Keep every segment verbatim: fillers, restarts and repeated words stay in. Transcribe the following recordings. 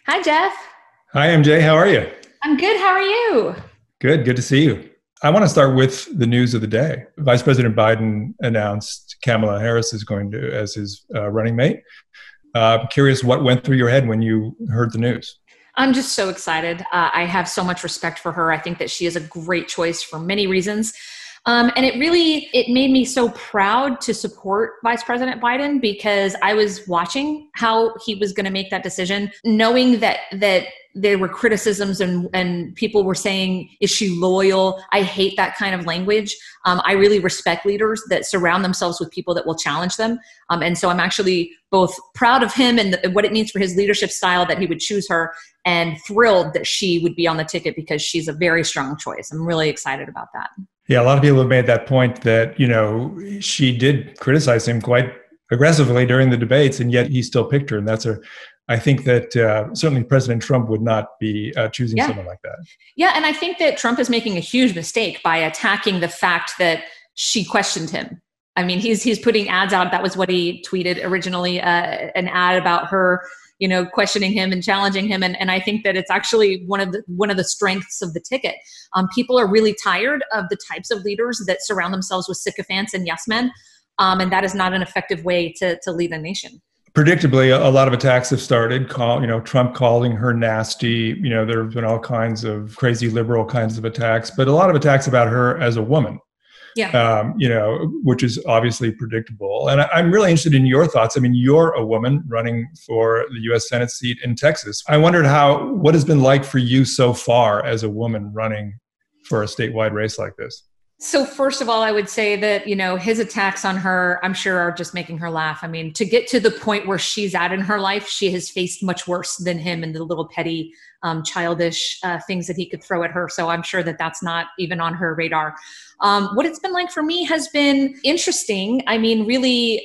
Hi, Jeff. Hi, M J. How are you? I'm good. How are you? Good. Good to see you. I want to start with the news of the day. Vice President Biden announced Kamala Harris is going to as his uh, running mate. Uh, I'm curious what went through your head when you heard the news. I'm just so excited. Uh, I have so much respect for her. I think that she is a great choice for many reasons. Um, and it really, it made me so proud to support Vice President Biden because I was watching how he was going to make that decision, knowing that that there were criticisms and, and people were saying, is she loyal? I hate that kind of language. Um, I really respect leaders that surround themselves with people that will challenge them. Um, and so I'm actually both proud of him and the, what it means for his leadership style that he would choose her, and thrilled that she would be on the ticket because she's a very strong choice. I'm really excited about that. Yeah, a lot of people have made that point that, you know, she did criticize him quite aggressively during the debates, and yet he still picked her. And that's a, I think that uh, certainly President Trump would not be uh, choosing Yeah. someone like that. Yeah, and I think that Trump is making a huge mistake by attacking the fact that she questioned him. I mean, he's he's putting ads out. That was what he tweeted originally, uh, an ad about her, you know, questioning him and challenging him. And, and I think that it's actually one of the one of the strengths of the ticket. Um, people are really tired of the types of leaders that surround themselves with sycophants and yes men. Um, and that is not an effective way to, to lead a nation. Predictably, a lot of attacks have started. Call, you know, Trump calling her nasty. You know, there have been all kinds of crazy liberal kinds of attacks, but a lot of attacks about her as a woman. Yeah. Um, you know, which is obviously predictable. And I, I'm really interested in your thoughts. I mean, you're a woman running for the U S Senate seat in Texas. I wondered how, what has been like for you so far as a woman running for a statewide race like this? So first of all, I would say that, you know, his attacks on her, I'm sure are just making her laugh. I mean, to get to the point where she's at in her life, she has faced much worse than him and the little petty, um, childish uh, things that he could throw at her. So I'm sure that that's not even on her radar. Um, what it's been like for me has been interesting. I mean, really,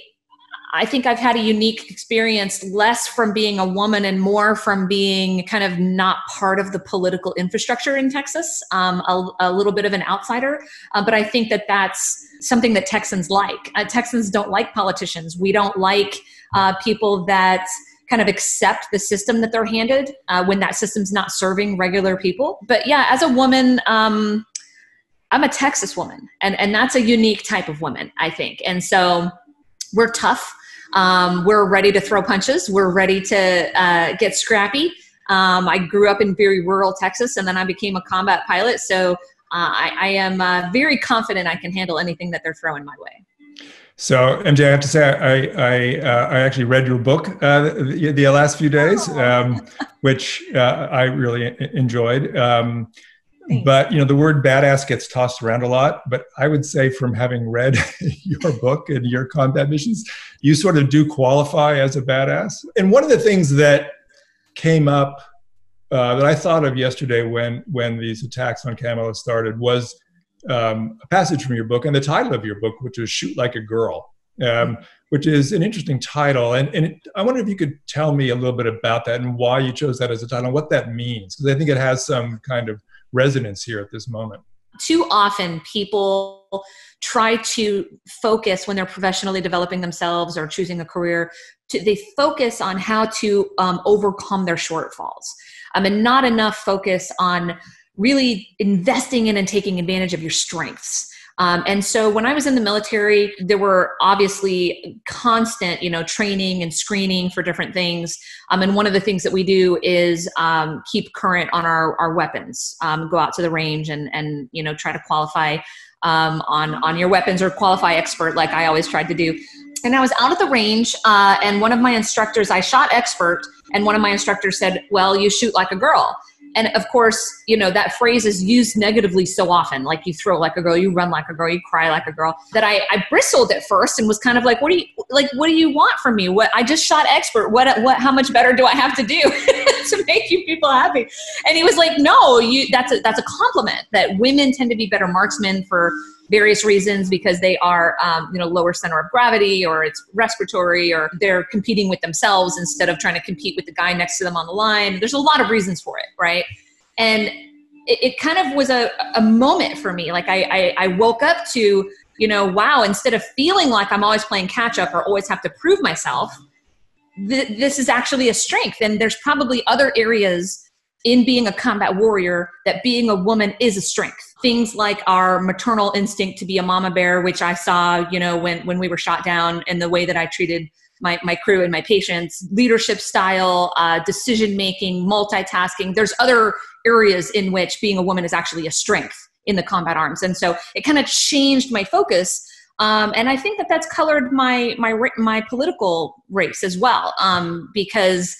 I think I've had a unique experience, less from being a woman and more from being kind of not part of the political infrastructure in Texas, um, a, a little bit of an outsider. Uh, but I think that that's something that Texans like. Uh, Texans don't like politicians. We don't like uh, people that kind of accept the system that they're handed uh, when that system's not serving regular people. But yeah, as a woman, um, I'm a Texas woman, and, and that's a unique type of woman, I think. And so we're tough. Um, we're ready to throw punches. We're ready to uh, get scrappy. Um, I grew up in very rural Texas, and then I became a combat pilot. So uh, I, I am uh, very confident I can handle anything that they're throwing my way. So, M J, I have to say, I I, uh, I actually read your book uh, the, the last few days, um, which uh, I really enjoyed. Um, Thanks. But, you know, the word badass gets tossed around a lot. But I would say from having read your book and your combat missions, you sort of do qualify as a badass. And one of the things that came up uh, that I thought of yesterday when, when these attacks on Kamala started was um, a passage from your book and the title of your book, which is Shoot Like a Girl, um, which is an interesting title. And, and it, I wonder if you could tell me a little bit about that and why you chose that as a title and what that means, because I think it has some kind of resonance here at this moment. Too often people try to focus when they're professionally developing themselves or choosing a career, to, they focus on how to um, overcome their shortfalls. Um, and not enough focus on really investing in and taking advantage of your strengths. Um, and so when I was in the military, there were obviously constant, you know, training and screening for different things. Um, and one of the things that we do is um, keep current on our, our weapons, um, go out to the range and, and, you know, try to qualify um, on, on your weapons or qualify expert like I always tried to do. And I was out at the range uh, and one of my instructors, I shot expert, and one of my instructors said, well, you shoot like a girl. And of course, you know, that phrase is used negatively so often, like you throw like a girl, you run like a girl, you cry like a girl, that I, I bristled at first and was kind of like, what do you, like, what do you want from me? What, I just shot expert. What, what, how much better do I have to do to make you people happy? And he was like, no, you, that's a, that's a compliment, that women tend to be better marksmen for various reasons, because they are, um, you know, lower center of gravity, or it's respiratory, or they're competing with themselves instead of trying to compete with the guy next to them on the line. There's a lot of reasons for it, right? And it, it kind of was a, a moment for me. Like I, I, I woke up to, you know, wow, instead of feeling like I'm always playing catch up or always have to prove myself, th- this is actually a strength. And there's probably other areas in being a combat warrior that being a woman is a strength. Things like our maternal instinct to be a mama bear, which I saw, you know, when, when we were shot down, and the way that I treated my, my crew and my patients, leadership style, uh, decision-making, multitasking. There's other areas in which being a woman is actually a strength in the combat arms. And so it kind of changed my focus. Um, and I think that that's colored my, my, my political race as well, um, because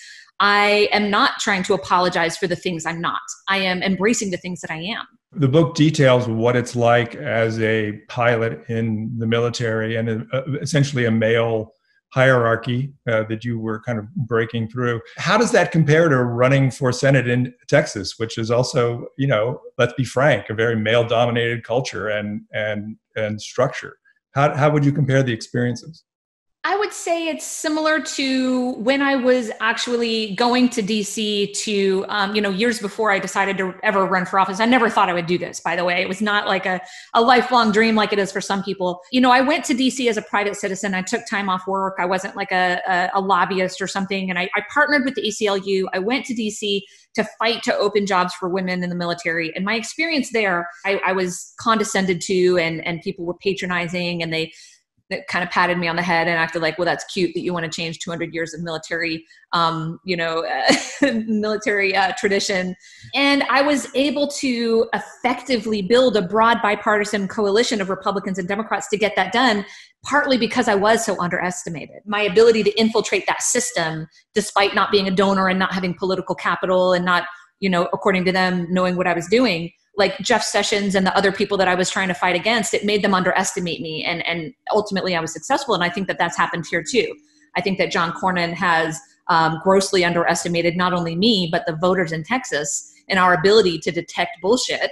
I am not trying to apologize for the things I'm not. I am embracing the things that I am. The book details what it's like as a pilot in the military and uh, essentially a male hierarchy uh, that you were kind of breaking through. How does that compare to running for Senate in Texas, which is also, you know, let's be frank, a very male-dominated culture and and and structure? How how would you compare the experiences? I would say it's similar to when I was actually going to D C to, um, you know, years before I decided to ever run for office. I never thought I would do this, by the way. It was not like a, a lifelong dream like it is for some people. You know, I went to D C as a private citizen. I took time off work. I wasn't like a, a, a lobbyist or something. And I, I partnered with the A C L U. I went to D C to fight to open jobs for women in the military. And my experience there, I, I was condescended to, and, and people were patronizing, and they that kind of patted me on the head and acted like, well, that's cute that you want to change two hundred years of military, um, you know, uh, military uh, tradition. And I was able to effectively build a broad bipartisan coalition of Republicans and Democrats to get that done, partly because I was so underestimated. My ability to infiltrate that system, despite not being a donor and not having political capital and not, you know, according to them, knowing what I was doing, like Jeff Sessions and the other people that I was trying to fight against, it made them underestimate me. And, and ultimately I was successful. And I think that that's happened here too. I think that John Cornyn has um, grossly underestimated not only me, but the voters in Texas and our ability to detect bullshit.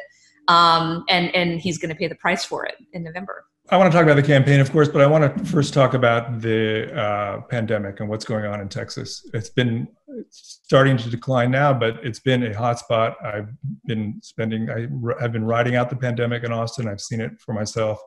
Um, and, and he's going to pay the price for it in November. I want to talk about the campaign, of course, but I want to first talk about the uh, pandemic and what's going on in Texas. It's been starting to decline now, but it's been a hot spot. I've been spending, I have been riding out the pandemic in Austin. I've seen it for myself.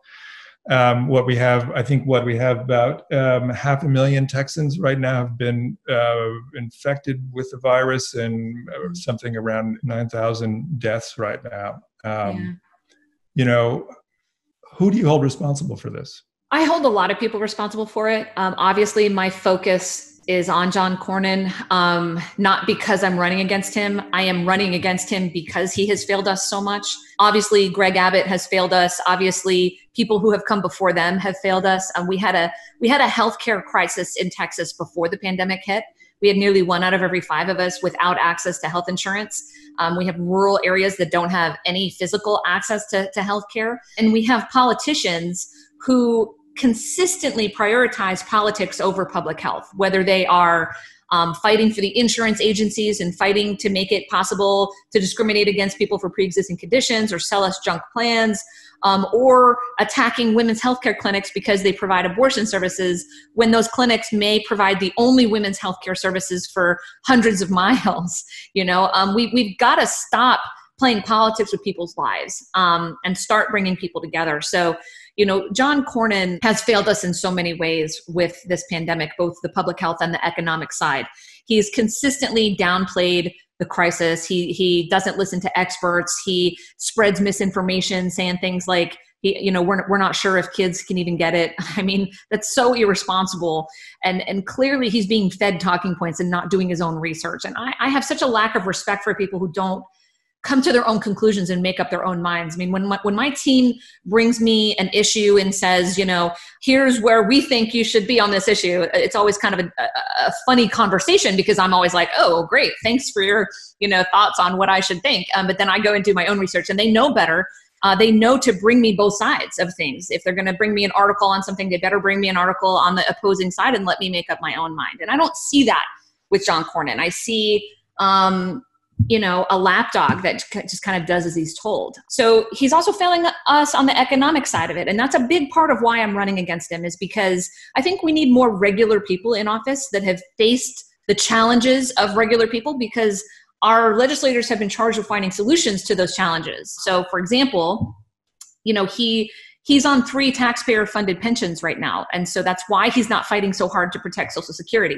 Um, what we have, I think what we have about um, half a million Texans right now have been uh, infected with the virus, and something around nine thousand deaths right now. Um, yeah. You know, who do you hold responsible for this? I hold a lot of people responsible for it. Um, obviously, my focus is on John Cornyn, um, not because I'm running against him. I am running against him because he has failed us so much. Obviously, Greg Abbott has failed us. Obviously, people who have come before them have failed us. Um, we had a we had a healthcare crisis in Texas before the pandemic hit. We had nearly one out of every five of us without access to health insurance. Um, we have rural areas that don't have any physical access to, to healthcare. And we have politicians who consistently prioritize politics over public health, whether they are um, fighting for the insurance agencies and fighting to make it possible to discriminate against people for pre-existing conditions or sell us junk plans, um, or attacking women's healthcare clinics because they provide abortion services when those clinics may provide the only women's healthcare services for hundreds of miles. You know, um, we, we've got to stop playing politics with people's lives um, and start bringing people together. So, you know, John Cornyn has failed us in so many ways with this pandemic, both the public health and the economic side. He's consistently downplayed the crisis. He he doesn't listen to experts. He spreads misinformation, saying things like, he, you know, we're we're not sure if kids can even get it. I mean, that's so irresponsible. And and clearly he's being fed talking points and not doing his own research. And I, I have such a lack of respect for people who don't come to their own conclusions and make up their own minds. I mean, when my, when my team brings me an issue and says, you know, here's where we think you should be on this issue, it's always kind of a, a, a funny conversation because I'm always like, oh, great, thanks for your, you know, thoughts on what I should think. Um, but then I go and do my own research, and they know better. Uh, they know to bring me both sides of things. If they're going to bring me an article on something, they better bring me an article on the opposing side and let me make up my own mind. And I don't see that with John Cornyn. I see, um, you know, a lapdog that just kind of does as he's told. So he's also failing us on the economic side of it. And that's a big part of why I'm running against him, is because I think we need more regular people in office that have faced the challenges of regular people, because our legislators have been charged with finding solutions to those challenges. So for example, you know, he he's on three taxpayer funded pensions right now. And so that's why he's not fighting so hard to protect Social Security.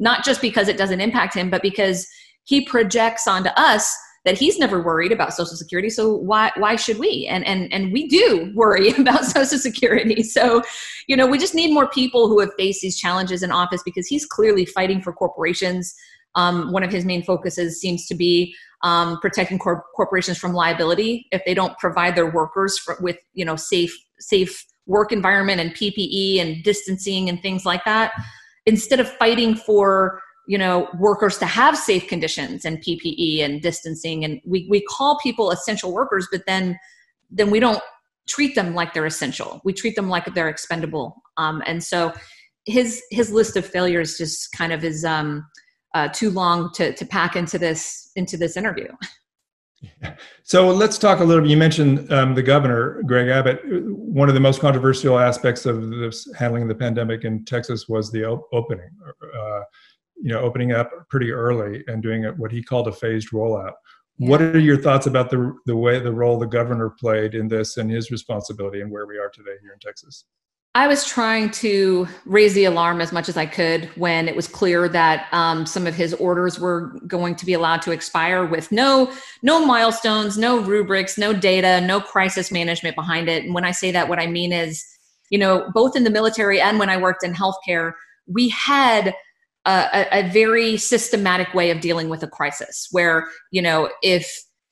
not just because it doesn't impact him, but because he projects onto us that he's never worried about Social Security. So why why should we? And and and we do worry about Social Security. So, you know, we just need more people who have faced these challenges in office, because he's clearly fighting for corporations. Um, one of his main focuses seems to be um, protecting cor- corporations from liability if they don't provide their workers for, with, you know, safe safe work environment and P P E and distancing and things like that. Instead of fighting for, you know, workers to have safe conditions and P P E and distancing, and we we call people essential workers, but then then we don't treat them like they're essential. We treat them like they're expendable. Um, and so his his list of failures just kind of is um, uh, too long to to pack into this into this interview. Yeah. So let's talk a little bit. You mentioned um, the governor, Greg Abbott. One of the most controversial aspects of this handling the pandemic in Texas was the op- opening. Uh, you know, opening up pretty early and doing it, what he called a phased rollout. Yeah. What are your thoughts about the the way, the role the governor played in this and his responsibility and where we are today here in Texas? I was trying to raise the alarm as much as I could when it was clear that um, some of his orders were going to be allowed to expire with no no milestones, no rubrics, no data, no crisis management behind it. And when I say that, what I mean is, you know, both in the military and when I worked in healthcare, we had A, a very systematic way of dealing with a crisis where, you know, if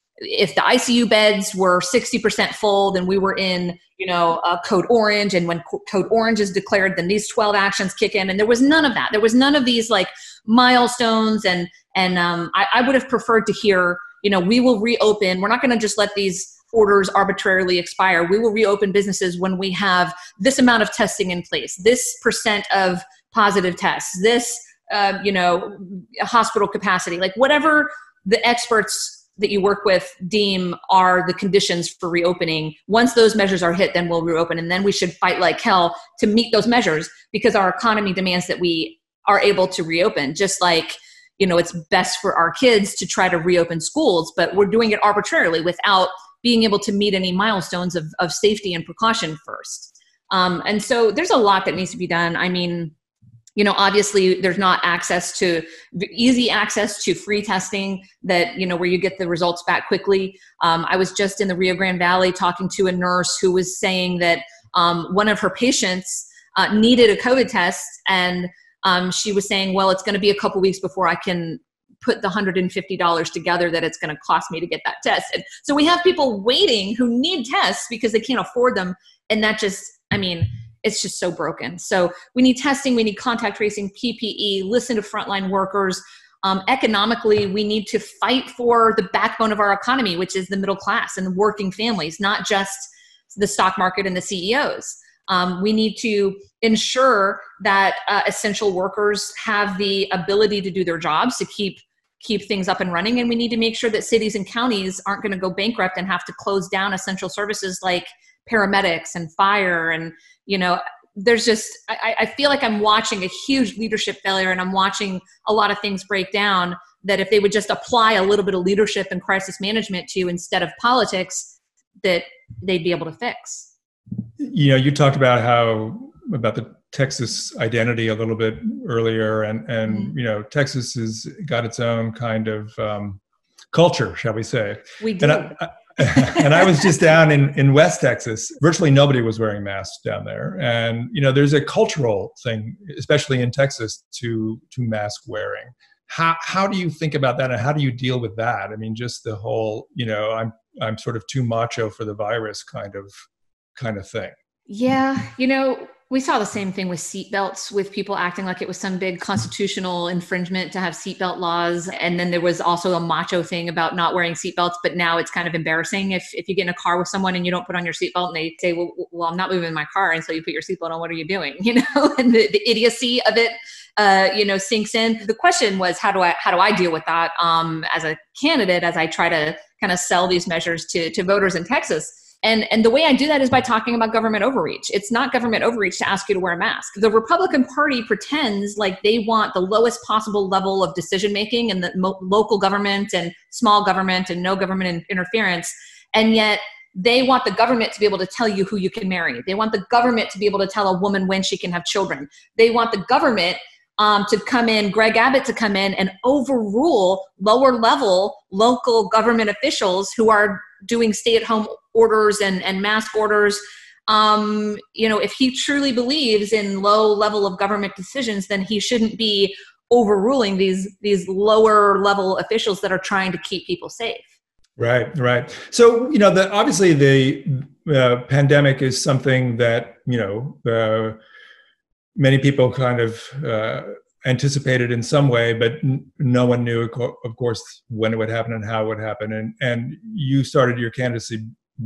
if the I C U beds were sixty percent full, then we were in, you know, uh, code orange. And when co- code orange is declared, then these twelve actions kick in. And there was none of that. There was none of these like milestones. And and um, I, I would have preferred to hear, you know, we will reopen. We're not going to just let these orders arbitrarily expire. We will reopen businesses when we have this amount of testing in place, this percent of positive tests, this Uh, you know, hospital capacity, like whatever the experts that you work with deem are the conditions for reopening. Once those measures are hit, then we'll reopen. And then we should fight like hell to meet those measures, because our economy demands that we are able to reopen. Just like, you know, it's best for our kids to try to reopen schools, but we're doing it arbitrarily without being able to meet any milestones of, of safety and precaution first. Um, and so there's a lot that needs to be done. I mean, you know, obviously there's not access to easy access to free testing that, you know, where you get the results back quickly. Um, I was just in the Rio Grande Valley talking to a nurse who was saying that um, one of her patients uh, needed a COVID test. And um, she was saying, well, it's going to be a couple weeks before I can put the one hundred fifty dollars together that it's going to cost me to get that test. And so we have people waiting who need tests because they can't afford them. And that just, I mean, it's just so broken. So we need testing, we need contact tracing, P P E, listen to frontline workers. Um, economically, we need to fight for the backbone of our economy, which is the middle class and the working families, not just the stock market and the C E Os. Um, we need to ensure that uh, essential workers have the ability to do their jobs, to keep keep things up and running. And we need to make sure that cities and counties aren't going to go bankrupt and have to close down essential services like paramedics and fire. And, you know, there's just, I, I feel like I'm watching a huge leadership failure, and I'm watching a lot of things break down that if they would just apply a little bit of leadership and crisis management to instead of politics, that they'd be able to fix. You know, you talked about how, about the Texas identity a little bit earlier, and, and mm-hmm. you know, Texas has got its own kind of um, culture, shall we say. We do. And I, I, and I was just down in, in West Texas. Virtually nobody was wearing masks down there. And, you know, there's a cultural thing, especially in Texas, to to mask wearing. How how do you think about that, and how do you deal with that? I mean, just the whole, you know, I'm I'm sort of too macho for the virus kind of kind of thing. Yeah, you know, we saw the same thing with seatbelts, with people acting like it was some big constitutional infringement to have seatbelt laws. And then there was also a macho thing about not wearing seatbelts, but now it's kind of embarrassing if, if you get in a car with someone and you don't put on your seatbelt and they say, well, well, I'm not moving my car until you put your seatbelt on. What are you doing? You know, and the, the idiocy of it, uh, you know, sinks in. The question was, how do I, how do I deal with that um, as a candidate, as I try to kind of sell these measures to, to voters in Texas? And and the way I do that is by talking about government overreach. It's not government overreach to ask you to wear a mask. The Republican Party pretends like they want the lowest possible level of decision making in the mo- local government and small government and no government in- interference. And yet they want the government to be able to tell you who you can marry. They want the government to be able to tell a woman when she can have children. They want the government um, to come in, Greg Abbott to come in and overrule lower level local government officials who are doing stay-at-home orders and, and mask orders. Um, you know, if he truly believes in low level of government decisions, then he shouldn't be overruling these these lower level officials that are trying to keep people safe. Right, right. So, you know, the, obviously the uh, pandemic is something that, you know, uh, many people kind of uh, anticipated in some way, but n- no one knew, of course, when it would happen and how it would happen. And and you started your candidacy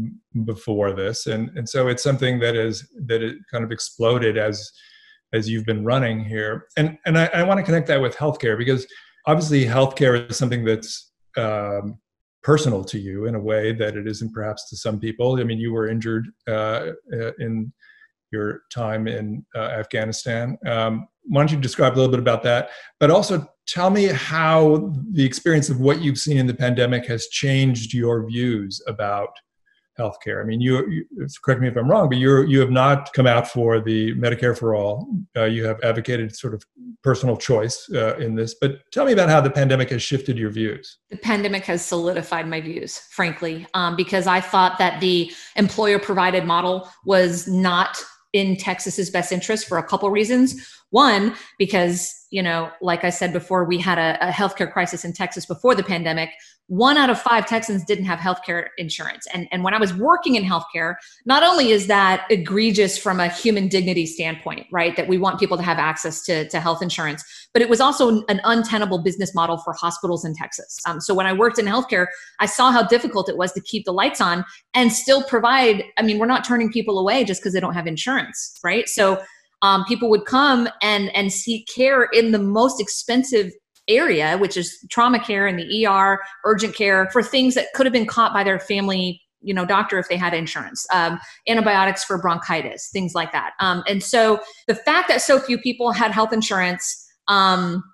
before this, and and so it's something that is that it kind of exploded as as you've been running here. And and I, I want to connect that with healthcare, because obviously healthcare is something that's um, personal to you in a way that it isn't perhaps to some people. I mean, you were injured uh, in your time in uh, Afghanistan. Um, why don't you describe a little bit about that? But also tell me how the experience of what you've seen in the pandemic has changed your views about healthcare. I mean, you, you correct me if I'm wrong, but you you have not come out for the Medicare for all. Uh, you have advocated sort of personal choice uh, in this. But tell me about how the pandemic has shifted your views. The pandemic has solidified my views, frankly, um, because I thought that the employer-provided model was not in Texas's best interest for a couple reasons. One, because, you know, like I said before, we had a, a healthcare crisis in Texas before the pandemic. One out of five Texans didn't have healthcare insurance. And, and when I was working in healthcare, not only is that egregious from a human dignity standpoint, right, that we want people to have access to, to health insurance, but it was also an untenable business model for hospitals in Texas. Um, so when I worked in healthcare, I saw how difficult it was to keep the lights on and still provide. I mean, we're not turning people away just because they don't have insurance, right? So um, people would come and, and seek care in the most expensive area, which is trauma care in the E R, urgent care, for things that could have been caught by their family, you know, doctor if they had insurance, um, antibiotics for bronchitis, things like that. Um, and so the fact that so few people had health insurance um,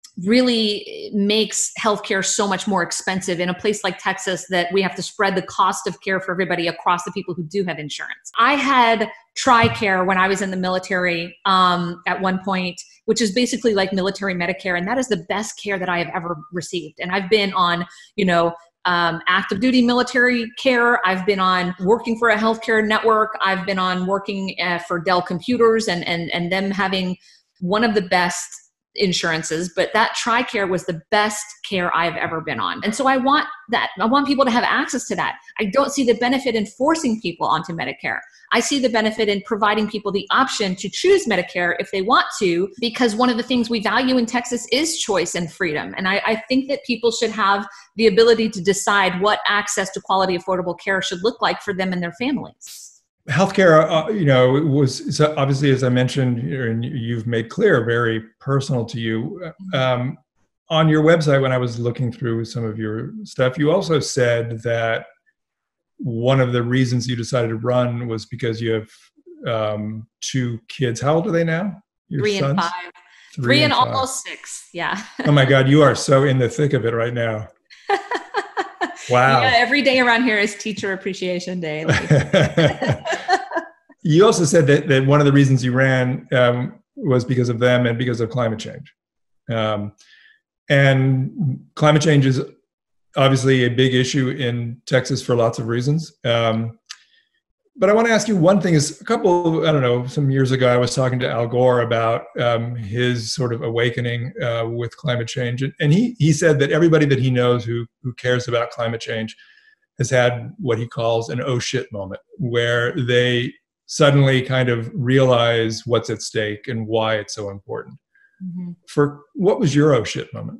really makes healthcare so much more expensive in a place like Texas, that we have to spread the cost of care for everybody across the people who do have insurance. I had TRICARE when I was in the military um, at one point, which is basically like military Medicare. And that is the best care that I have ever received. And I've been on, you know, um, active duty military care. I've been on working for a healthcare network. I've been on working uh, for Dell Computers and, and, and them having one of the best insurances, but that TRICARE was the best care I've ever been on. And so I want that. I want people to have access to that. I don't see the benefit in forcing people onto Medicare. I see the benefit in providing people the option to choose Medicare if they want to, because one of the things we value in Texas is choice and freedom. And I, I think that people should have the ability to decide what access to quality, affordable care should look like for them and their families. Healthcare, uh, you know, was obviously, as I mentioned, and you've made clear, very personal to you. Um, on your website, when I was looking through some of your stuff, you also said that one of the reasons you decided to run was because you have um, two kids. How old are they now? Your Three sons? and five. Three, Three and, and almost six. Yeah. Oh my God, you are so in the thick of it right now. Wow. Yeah, every day around here is Teacher Appreciation Day. Like. You also said that, that one of the reasons you ran um, was because of them and because of climate change. Um, and climate change is obviously a big issue in Texas for lots of reasons. Um, but I want to ask you one thing. Is a couple, I don't know, some years ago, I was talking to Al Gore about um, his sort of awakening uh, with climate change. And he he said that everybody that he knows who who cares about climate change has had what he calls an oh shit moment, where they suddenly kind of realize what's at stake and why it's so important. Mm-hmm. For what was your oh shit moment?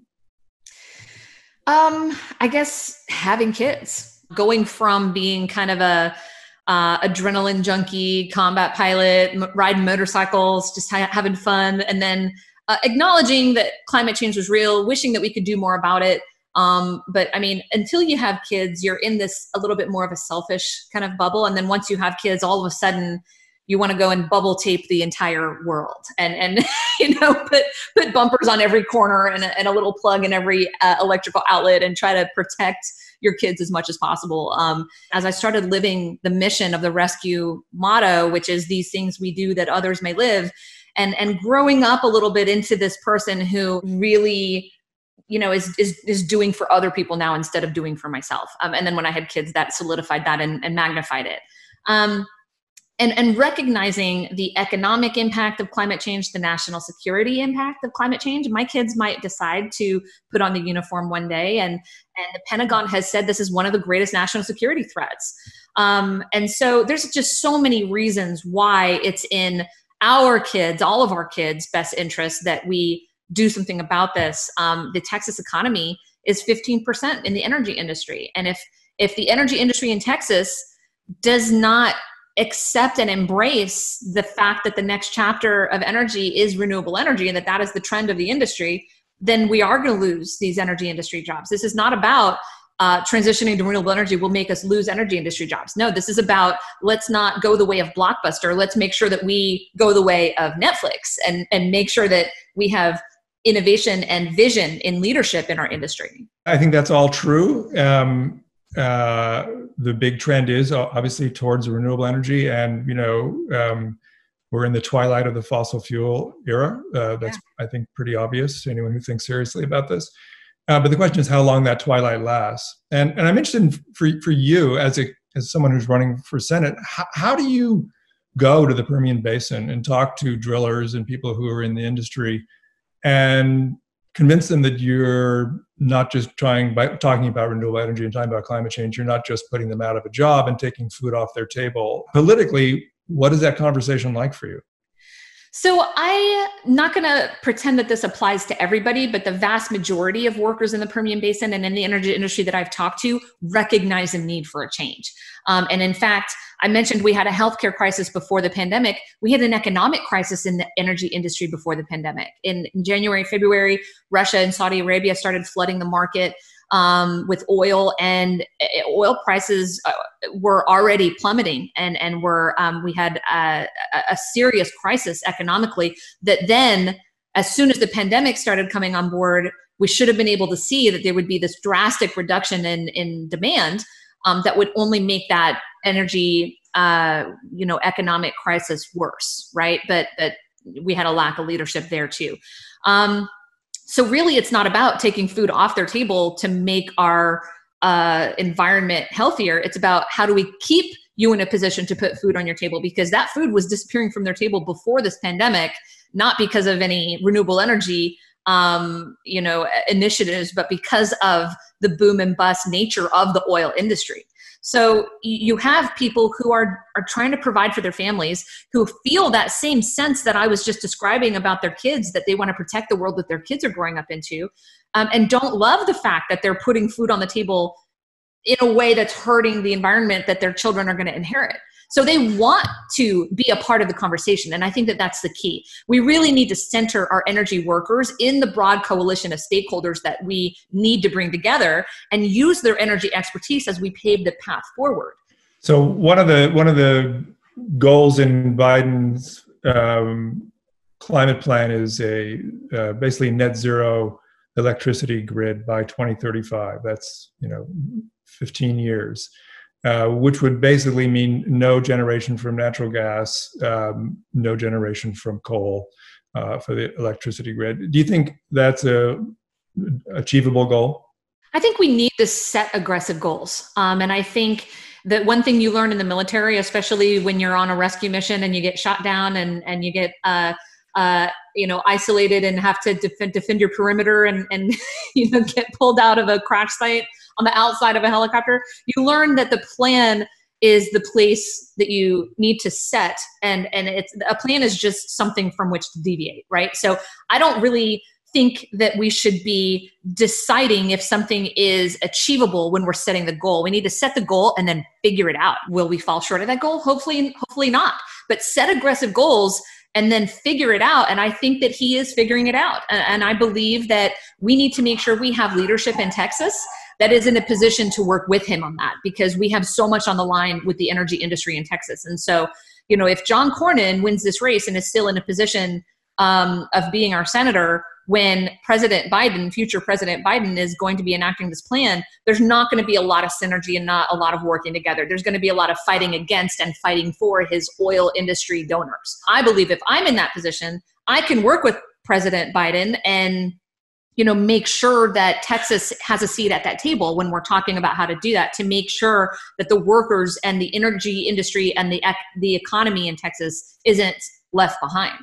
Um, I guess having kids, going from being kind of a uh, adrenaline junkie, combat pilot, m- riding motorcycles, just ha- having fun, and then uh, acknowledging that climate change was real, wishing that we could do more about it. Um, but I mean, until you have kids, you're in this a little bit more of a selfish kind of bubble. And then once you have kids, all of a sudden you want to go and bubble tape the entire world and, and, you know, put, put bumpers on every corner and a, and a little plug in every uh, electrical outlet and try to protect your kids as much as possible. Um, as I started living the mission of the rescue motto, which is these things we do that others may live, and, and growing up a little bit into this person who really, you know, is, is, is doing for other people now instead of doing for myself. Um, and then when I had kids, that solidified that and, and magnified it. Um, and, and recognizing the economic impact of climate change, the national security impact of climate change. My kids might decide to put on the uniform one day, and, and the Pentagon has said this is one of the greatest national security threats. Um, and so there's just so many reasons why it's in our kids, all of our kids' best interest that we do something about this. Um, the Texas economy is fifteen percent in the energy industry. And if, if the energy industry in Texas does not accept and embrace the fact that the next chapter of energy is renewable energy and that that is the trend of the industry, then we are going to lose these energy industry jobs. This is not about uh, transitioning to renewable energy will make us lose energy industry jobs. No, this is about, let's not go the way of Blockbuster. Let's make sure that we go the way of Netflix and, and make sure that we have innovation and vision in leadership in our industry. I think that's all true. Um, uh, the big trend is obviously towards renewable energy, and you know um, we're in the twilight of the fossil fuel era. Uh, that's yeah. I think pretty obvious to anyone who thinks seriously about this. Uh, but the question is how long that twilight lasts. And and I'm interested in, for for you as a as someone who's running for Senate, how, how do you go to the Permian Basin and talk to drillers and people who are in the industry and convince them that you're not just trying by talking about renewable energy and talking about climate change, you're not just putting them out of a job and taking food off their table. Politically, what is that conversation like for you? So I'm not going to pretend that this applies to everybody, but the vast majority of workers in the Permian Basin and in the energy industry that I've talked to recognize the need for a change. Um, and in fact, I mentioned we had a healthcare crisis before the pandemic. We had an economic crisis in the energy industry before the pandemic. In, in January, February, Russia and Saudi Arabia started flooding the market um, with oil, and oil prices uh, were already plummeting, and and were um, we had a, a serious crisis economically. That then, as soon as the pandemic started coming on board, we should have been able to see that there would be this drastic reduction in in demand um, that would only make that energy, uh, you know, economic crisis worse, right? But but we had a lack of leadership there too. Um, So really, it's not about taking food off their table to make our uh, environment healthier. It's about how do we keep you in a position to put food on your table, because that food was disappearing from their table before this pandemic, not because of any renewable energy um, you know, initiatives, but because of the boom and bust nature of the oil industry. So you have people who are, are trying to provide for their families, who feel that same sense that I was just describing about their kids, that they want to protect the world that their kids are growing up into, um, and don't love the fact that they're putting food on the table in a way that's hurting the environment that their children are going to inherit. So they want to be a part of the conversation. And I think that that's the key. We really need to center our energy workers in the broad coalition of stakeholders that we need to bring together and use their energy expertise as we pave the path forward. So one of the one of the goals in Biden's um, climate plan is a uh, basically net zero electricity grid by twenty thirty-five. That's, you know, fifteen years. Uh, which would basically mean no generation from natural gas, um, no generation from coal uh, for the electricity grid. Do you think that's a achievable goal? I think we need to set aggressive goals. Um, and I think that one thing you learn in the military, especially when you're on a rescue mission and you get shot down and, and you get uh, uh, you know, isolated and have to defend, defend your perimeter and, and you know, get pulled out of a crash site on the outside of a helicopter, you learn that the plan is the place that you need to set. And, and it's, a plan is just something from which to deviate, right? So I don't really think that we should be deciding if something is achievable when we're setting the goal. We need to set the goal and then figure it out. Will we fall short of that goal? Hopefully, hopefully not. But set aggressive goals and then figure it out. And I think that he is figuring it out. And, and I believe that we need to make sure we have leadership in Texas that is in a position to work with him on that, because we have so much on the line with the energy industry in Texas. And so, you know, if John Cornyn wins this race and is still in a position um, of being our senator, when President Biden, future President Biden, is going to be enacting this plan, there's not going to be a lot of synergy and not a lot of working together. There's going to be a lot of fighting against and fighting for his oil industry donors. I believe if I'm in that position, I can work with President Biden and, you know, make sure that Texas has a seat at that table when we're talking about how to do that, to make sure that the workers and the energy industry and the the economy in Texas isn't left behind.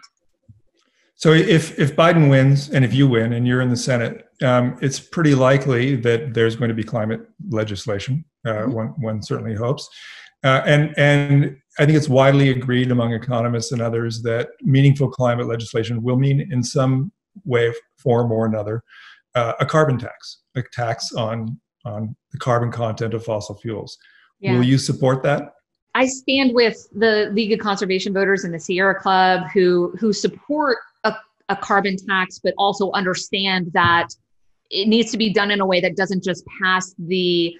So if, if Biden wins and if you win and you're in the Senate, um, it's pretty likely that there's going to be climate legislation. Uh, mm-hmm. one, one certainly hopes. Uh, and, and I think it's widely agreed among economists and others that meaningful climate legislation will mean in some way, form or another, uh, a carbon tax, a tax on, on the carbon content of fossil fuels. Yeah. Will you support that? I stand with the League of Conservation Voters and the Sierra Club who, who support a, a carbon tax, but also understand that it needs to be done in a way that doesn't just pass the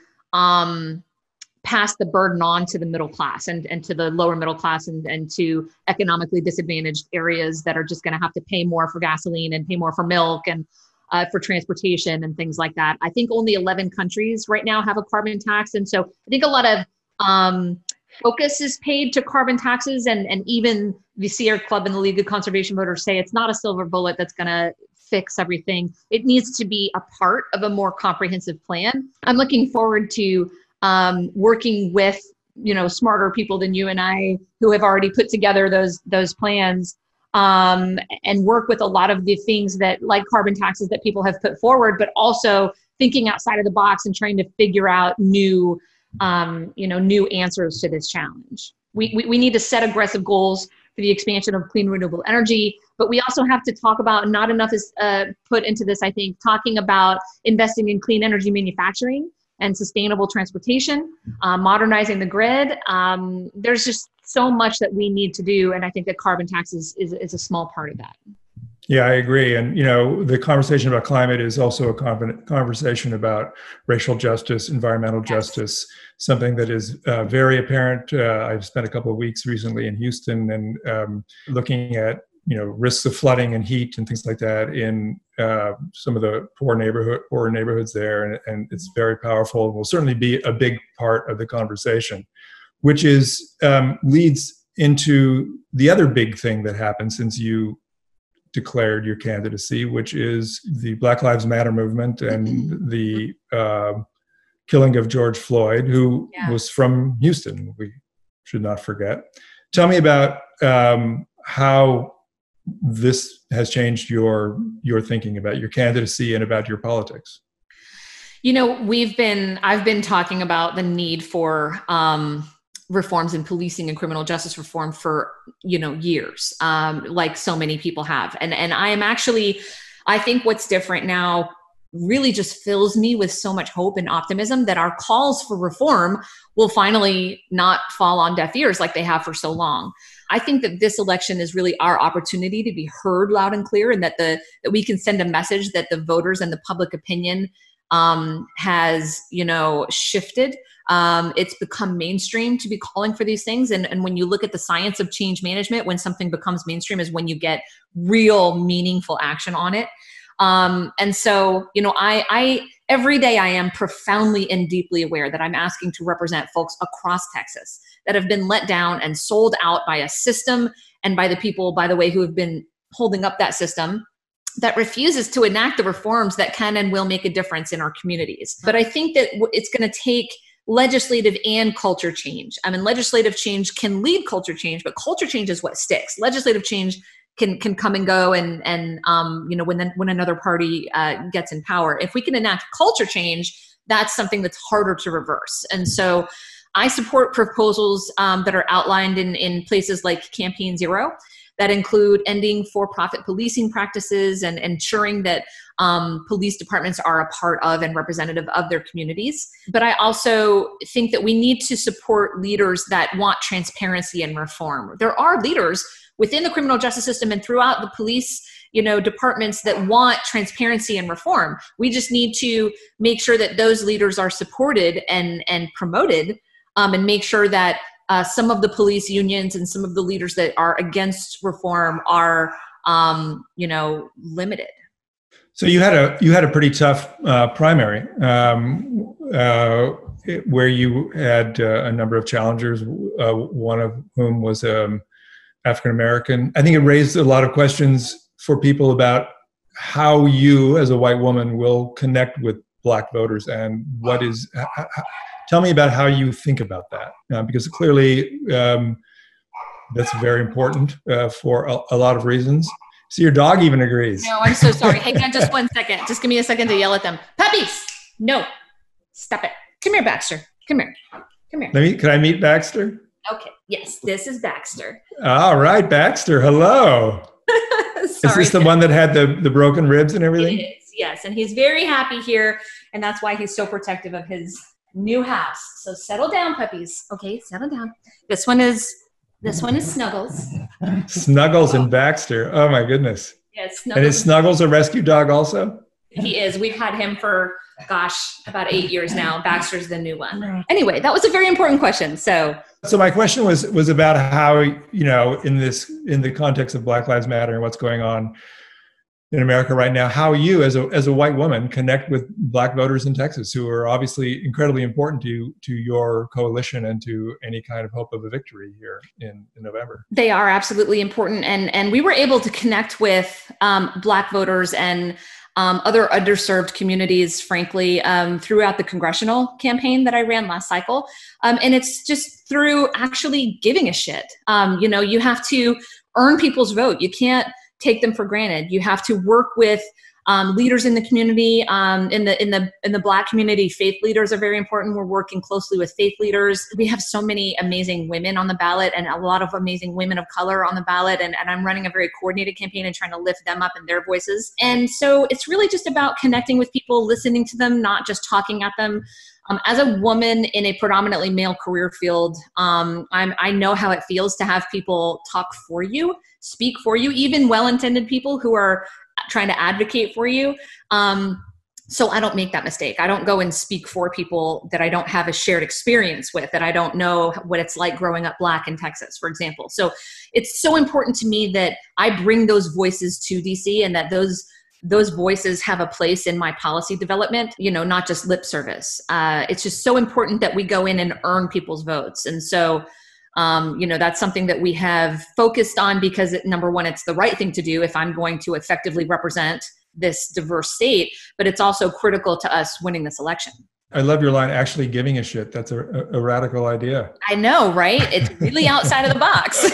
um, pass the burden on to the middle class and, and to the lower middle class and, and to economically disadvantaged areas that are just going to have to pay more for gasoline and pay more for milk and uh, for transportation and things like that. I think only eleven countries right now have a carbon tax. And so I think a lot of um, focus is paid to carbon taxes, and, and even the Sierra Club and the League of Conservation Voters say it's not a silver bullet that's going to fix everything. It needs to be a part of a more comprehensive plan. I'm looking forward to um, working with, you know, smarter people than you and I who have already put together those those plans um, and work with a lot of the things that, like carbon taxes, that people have put forward, but also thinking outside of the box and trying to figure out new Um, you know, new answers to this challenge. We, we we need to set aggressive goals for the expansion of clean renewable energy, but we also have to talk about, not enough is uh, put into this, I think, talking about investing in clean energy manufacturing and sustainable transportation, uh, modernizing the grid. Um, there's just so much that we need to do, and I think that carbon taxes is, is a small part of that. Yeah, I agree. And, you know, the conversation about climate is also a conversation about racial justice, environmental yes. justice, something that is uh, very apparent. Uh, I've spent a couple of weeks recently in Houston and um, looking at, you know, risks of flooding and heat and things like that in uh, some of the poor neighborhood, poor neighborhoods there. And, and it's very powerful and will certainly be a big part of the conversation, which is um, leads into the other big thing that happened since you declared your candidacy, which is the Black Lives Matter movement and the uh, killing of George Floyd, who yeah. was from Houston, we should not forget. Tell me about um, how this has changed your your thinking about your candidacy and about your politics. You know, we've been, I've been talking about the need for um, reforms in policing and criminal justice reform for, you know, years, um, like so many people have. And, and I am actually, I think what's different now really just fills me with so much hope and optimism that our calls for reform will finally not fall on deaf ears like they have for so long. I think that this election is really our opportunity to be heard loud and clear, and that the that we can send a message that the voters and the public opinion um, has, you know, shifted. Um, it's become mainstream to be calling for these things. And, and when you look at the science of change management, when something becomes mainstream is when you get real meaningful action on it. Um, and so, you know, I, I, every day I am profoundly and deeply aware that I'm asking to represent folks across Texas that have been let down and sold out by a system and by the people, by the way, who have been holding up that system, that refuses to enact the reforms that can and will make a difference in our communities. But I think that it's going to take legislative and culture change. I mean, legislative change can lead culture change, but culture change is what sticks. Legislative change can can come and go, and and um, you know, when then when another party uh, gets in power. If we can enact culture change, that's something that's harder to reverse. And so, I support proposals um, that are outlined in in places like Campaign Zero, that include ending for-profit policing practices and ensuring that um, police departments are a part of and representative of their communities. But I also think that we need to support leaders that want transparency and reform. There are leaders within the criminal justice system and throughout the police, you know, departments that want transparency and reform. We just need to make sure that those leaders are supported and, and promoted, um, and make sure that Uh, some of the police unions and some of the leaders that are against reform are um, you know, limited. So you had a you had a pretty tough uh, primary um, uh, where you had uh, a number of challengers, uh, one of whom was um, African American. I think it raised a lot of questions for people about how you, as a white woman, will connect with Black voters, and what is. How, tell me about how you think about that, uh, because clearly um, that's very important uh, for a, a lot of reasons. So your dog even agrees. No, I'm so sorry. Hang on just one second. Just give me a second to yell at them. Puppies! No. Stop it. Come here, Baxter. Come here. Come here. Let me, can I meet Baxter? Okay. Yes, this is Baxter. All right, Baxter. Hello. Is this the one that had the, the broken ribs and everything? It is, yes. And he's very happy here. And that's why he's so protective of his new house. So settle down, puppies. Okay, settle down. This one is... This one is Snuggles. Snuggles and Baxter. Oh my goodness. Yes. Yeah, and is Snuggles a rescue dog also? He is. We've had him for, gosh, about eight years now. Baxter's the new one. Anyway, that was a very important question. So, so my question was was about how, you know, in this in the context of Black Lives Matter and what's going on in America right now, how you, as a as a white woman, connect with Black voters in Texas who are obviously incredibly important to to your coalition and to any kind of hope of a victory here in, in November. They are absolutely important, and and we were able to connect with um, Black voters and um, other underserved communities, frankly, um, throughout the congressional campaign that I ran last cycle, um, and it's just through actually giving a shit. Um, you know, you have to earn people's vote. You can't take them for granted. You have to work with um, leaders in the community. Um, in the in the in the Black community, faith leaders are very important. We're working closely with faith leaders. We have so many amazing women on the ballot, and a lot of amazing women of color on the ballot. And, and I'm running a very coordinated campaign and trying to lift them up in their voices. And so it's really just about connecting with people, listening to them, not just talking at them. Um, as a woman in a predominantly male career field, um, I'm, I know how it feels to have people talk for you, speak for you, even well-intended people who are trying to advocate for you. Um, so I don't make that mistake. I don't go and speak for people that I don't have a shared experience with, that I don't know what it's like growing up Black in Texas, for example. So it's so important to me that I bring those voices to D C and that those those voices have a place in my policy development, you know, not just lip service. Uh, it's just so important that we go in and earn people's votes. And so, um, you know, that's something that we have focused on because it, number one, it's the right thing to do if I'm going to effectively represent this diverse state, but it's also critical to us winning this election. I love your line, actually giving a shit. That's a, a radical idea. I know, right? It's really outside of the box.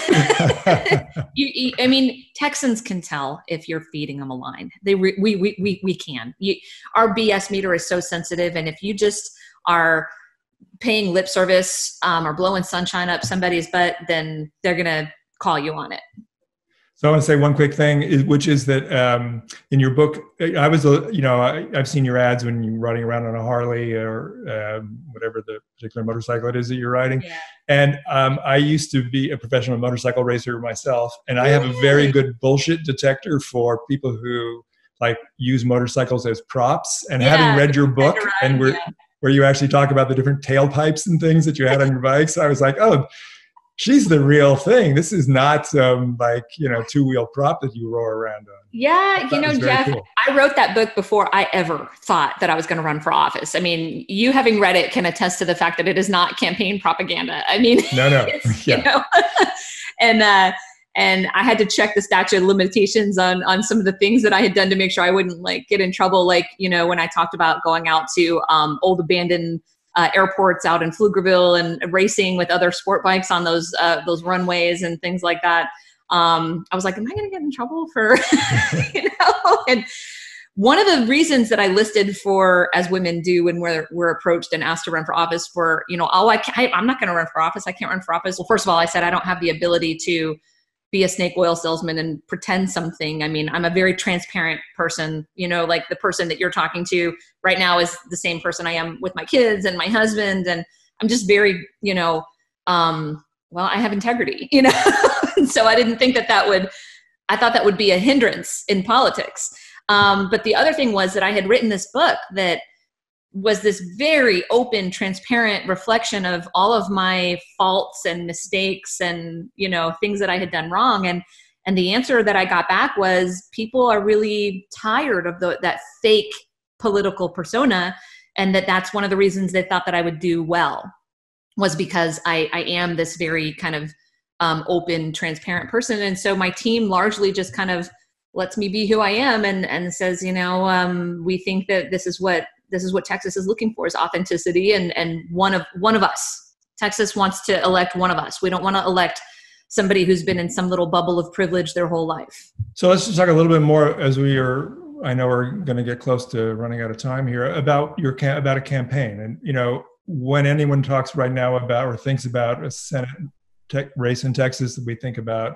you, you, I mean, Texans can tell if you're feeding them a line. They re, we, we, we, we can. You, our B S meter is so sensitive. And if you just are paying lip service um, or blowing sunshine up somebody's butt, then they're going to call you on it. So I want to say one quick thing, which is that um, in your book, I was, you know, I, I've seen your ads when you're riding around on a Harley or um, whatever the particular motorcycle it is that you're riding. Yeah. And um, I used to be a professional motorcycle racer myself, and I have a very good bullshit detector for people who like use motorcycles as props. And yeah, having read your book around, and where, yeah. where you actually talk about the different tailpipes and things that you had on your bikes, I was like, oh, she's the real thing. This is not um, like, you know, two-wheel prop that you roar around on. Yeah, you know, Jeff, cool. I wrote that book before I ever thought that I was going to run for office. I mean, you having read it can attest to the fact that it is not campaign propaganda. I mean, no, no, yeah. You know, and uh, and I had to check the statute of limitations on on some of the things that I had done to make sure I wouldn't like get in trouble. Like, you know, when I talked about going out to um, old abandoned Uh, airports out in Pflugerville and racing with other sport bikes on those uh, those runways and things like that. Um, I was like, am I going to get in trouble for, you know? And one of the reasons that I listed for, as women do when we're, we're approached and asked to run for office for, you know, oh, I can't, I'm not going to run for office. I can't run for office. Well, first of all, I said I don't have the ability to be a snake oil salesman and pretend something. I mean, I'm a very transparent person, you know, like the person that you're talking to right now is the same person I am with my kids and my husband. And I'm just very, you know, um, well, I have integrity, you know, and so I didn't think that that would, I thought that would be a hindrance in politics. Um, but the other thing was that I had written this book that was this very open, transparent reflection of all of my faults and mistakes and, you know, things that I had done wrong. And, And the answer that I got back was people are really tired of the, that fake political persona, and that that's one of the reasons they thought that I would do well, was because I, I am this very kind of um, open, transparent person. And so my team largely just kind of lets me be who I am, and, and says, you know, um, we think that this is what this is what Texas is looking for, is authenticity, and and one of one of us. Texas wants to elect one of us. We don't want to elect somebody who's been in some little bubble of privilege their whole life. So let's just talk a little bit more, as we are, I know we're going to get close to running out of time here, about your about a campaign. And, you know, when anyone talks right now about or thinks about a Senate tech race in Texas, we think about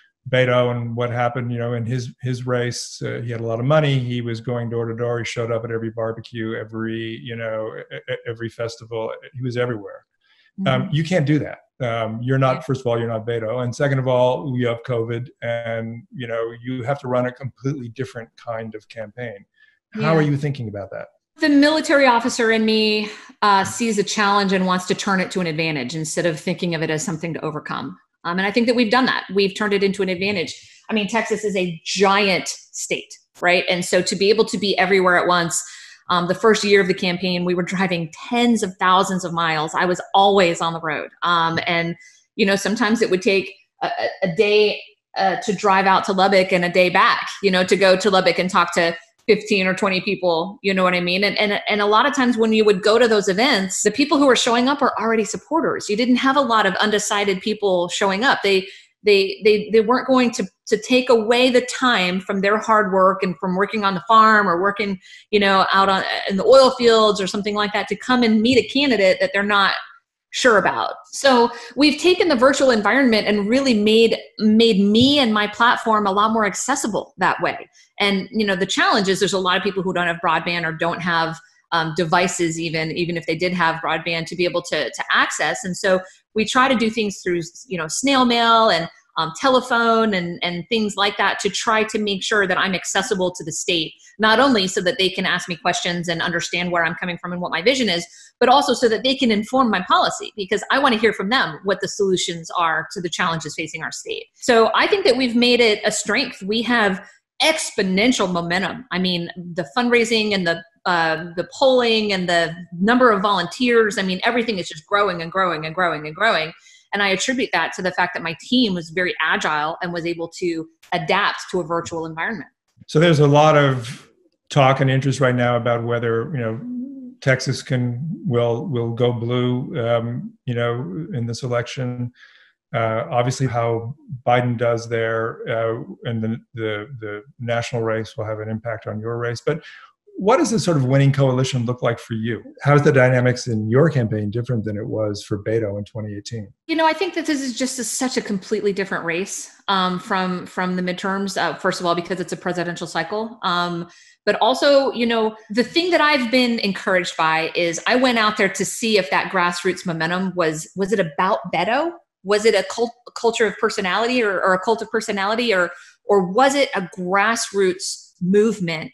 Beto and what happened, you know, in his his race. Uh, he had a lot of money. He was going door to door. He showed up at every barbecue, every, you know, every festival. He was everywhere. Mm-hmm. Um, you can't do that. Um, you're not, first of all, you're not Beto. And second of all, you have COVID, and, you know, you have to run a completely different kind of campaign. How yeah. are you thinking about that? The military officer in me uh, sees a challenge and wants to turn it to an advantage instead of thinking of it as something to overcome. Um, and I think that we've done that. We've turned it into an advantage. I mean, Texas is a giant state, right? And so to be able to be everywhere at once, um, the first year of the campaign, we were driving tens of thousands of miles. I was always on the road. Um, and, you know, sometimes it would take a, a day uh, to drive out to Lubbock and a day back, you know, to go to Lubbock and talk to fifteen or twenty people, you know what I mean? And, and, and a lot of times when you would go to those events, the people who were showing up are already supporters. You didn't have a lot of undecided people showing up. They, they, they, they weren't going to, to take away the time from their hard work and from working on the farm or working, you know, out on in the oil fields or something like that to come and meet a candidate that they're not sure about. So we've taken the virtual environment and really made made me and my platform a lot more accessible that way. And, you know, the challenge is there's a lot of people who don't have broadband or don't have um, devices, even, even if they did have broadband, to be able to, to access. And so we try to do things through, you know, snail mail and um, telephone and, and things like that to try to make sure that I'm accessible to the state, not only so that they can ask me questions and understand where I'm coming from and what my vision is, but also so that they can inform my policy, because I want to hear from them what the solutions are to the challenges facing our state. So I think that we've made it a strength. We have exponential momentum. I mean, the fundraising and the uh, the polling and the number of volunteers, I mean, everything is just growing and growing and growing and growing. And I attribute that to the fact that my team was very agile and was able to adapt to a virtual environment. So there's a lot of talk and interest right now about whether, you know, Texas can will will go blue, um, you know, in this election. Uh, obviously, how Biden does there, uh, and the, the the national race will have an impact on your race. But what does this sort of winning coalition look like for you? How's the dynamics in your campaign different than it was for Beto in twenty eighteen? You know, I think that this is just a, such a completely different race um, from from the midterms. Uh, first of all, because it's a presidential cycle. Um, But also, you know, the thing that I've been encouraged by is I went out there to see if that grassroots momentum was, was it about Beto? Was it a, cult, a culture of personality or, or a cult of personality, or, or was it a grassroots movement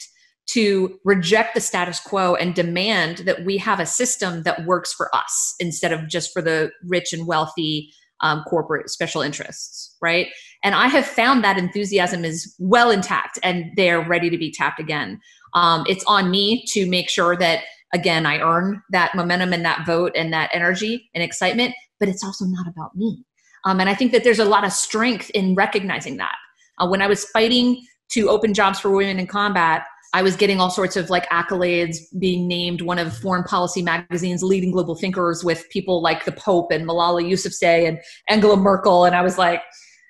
to reject the status quo and demand that we have a system that works for us instead of just for the rich and wealthy um, corporate special interests, right? And I have found that enthusiasm is well intact and they're ready to be tapped again. Um, it's on me to make sure that, again, I earn that momentum and that vote and that energy and excitement, but it's also not about me. Um, and I think that there's a lot of strength in recognizing that. Uh, when I was fighting to open jobs for women in combat, I was getting all sorts of like accolades, being named one of Foreign Policy Magazine's leading global thinkers with people like the Pope and Malala Yousafzai and Angela Merkel. And I was like,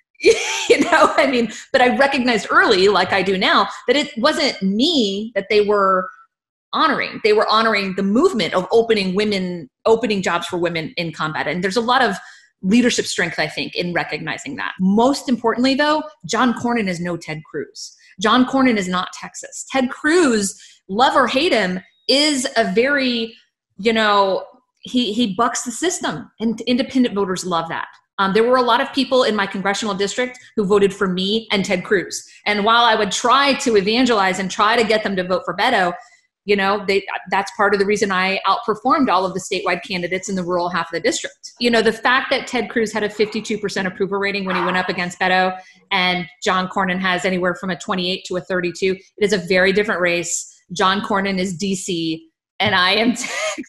you know, I mean, but I recognized early, like I do now, that it wasn't me that they were honoring. They were honoring the movement of opening women, opening jobs for women in combat. And there's a lot of leadership strength, I think, in recognizing that. Most importantly, though, John Cornyn is no Ted Cruz. John Cornyn is not Texas. Ted Cruz, love or hate him, is a very, you know, he he bucks the system, and independent voters love that. Um, there were a lot of people in my congressional district who voted for me and Ted Cruz. And while I would try to evangelize and try to get them to vote for Beto, You know, they, that's part of the reason I outperformed all of the statewide candidates in the rural half of the district. You know, the fact that Ted Cruz had a fifty-two percent approval rating when he went up against Beto, and John Cornyn has anywhere from a twenty-eight to a thirty-two, it is a very different race. John Cornyn is D C, and I am Texas.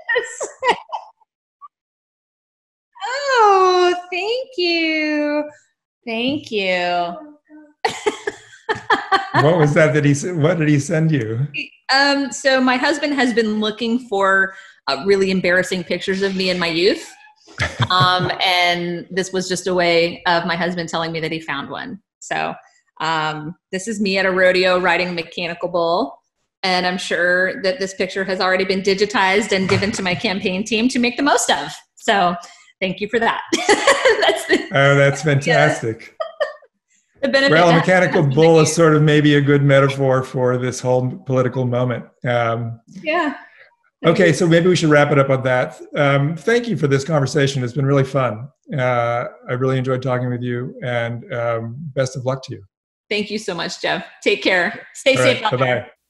Oh, thank you. Thank you. What was that that he said? What did he send you? Um, so my husband has been looking for uh, really embarrassing pictures of me in my youth. Um, and this was just a way of my husband telling me that he found one. So um, this is me at a rodeo riding a mechanical bull. And I'm sure that this picture has already been digitized and given to my campaign team to make the most of. So thank you for that. That's the, oh, that's fantastic. Yeah. The benefit well, a mechanical bull is sort of maybe a good metaphor for this whole political moment. Um, yeah. Okay, so maybe we should wrap it up on that. Um, thank you for this conversation. It's been really fun. Uh, I really enjoyed talking with you, and um, best of luck to you. Thank you so much, Jeff. Take care. Stay All safe right, out bye-bye. there.